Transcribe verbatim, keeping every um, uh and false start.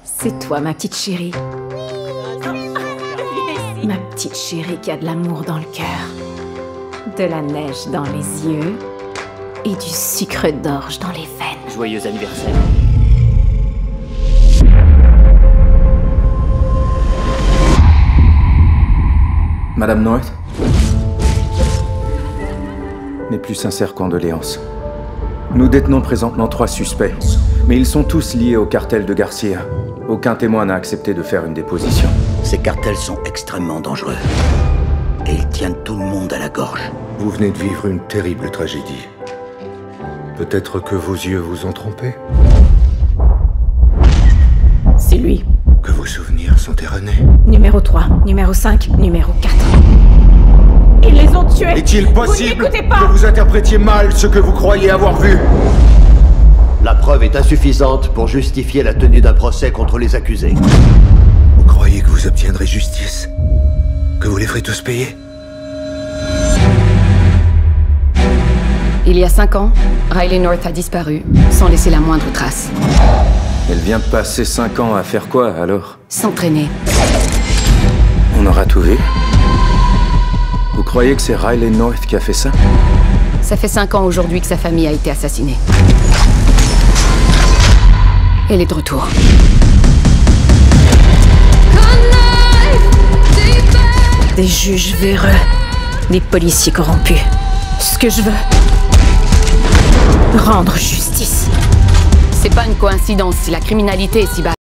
C'est toi, ma petite chérie. Ma petite chérie qui a de l'amour dans le cœur, de la neige dans les yeux et du sucre d'orge dans les veines. Joyeux anniversaire. Madame North, mes plus sincères condoléances. Nous détenons présentement trois suspects, mais ils sont tous liés au cartel de Garcia. Aucun témoin n'a accepté de faire une déposition. Ces cartels sont extrêmement dangereux. Et ils tiennent tout le monde à la gorge. Vous venez de vivre une terrible tragédie. Peut-être que vos yeux vous ont trompé. C'est lui. Que vos souvenirs sont erronés. Numéro trois, numéro cinq, numéro quatre. Ils les ont tués. Est-il possible n'écoutez pas. que vous interprétiez mal ce que vous croyez avoir vu? La preuve est insuffisante pour justifier la tenue d'un procès contre les accusés. Vous croyez que vous obtiendrez justice? Que vous les ferez tous payer? Il y a cinq ans, Riley North a disparu, sans laisser la moindre trace. Elle vient de passer cinq ans à faire quoi, alors? S'entraîner. On aura tout vu. Vous croyez que c'est Riley North qui a fait ça? Ça fait cinq ans aujourd'hui que sa famille a été assassinée. Elle est de retour. Des juges véreux, des policiers corrompus. Ce que je veux, rendre justice. C'est pas une coïncidence si la criminalité est si basse.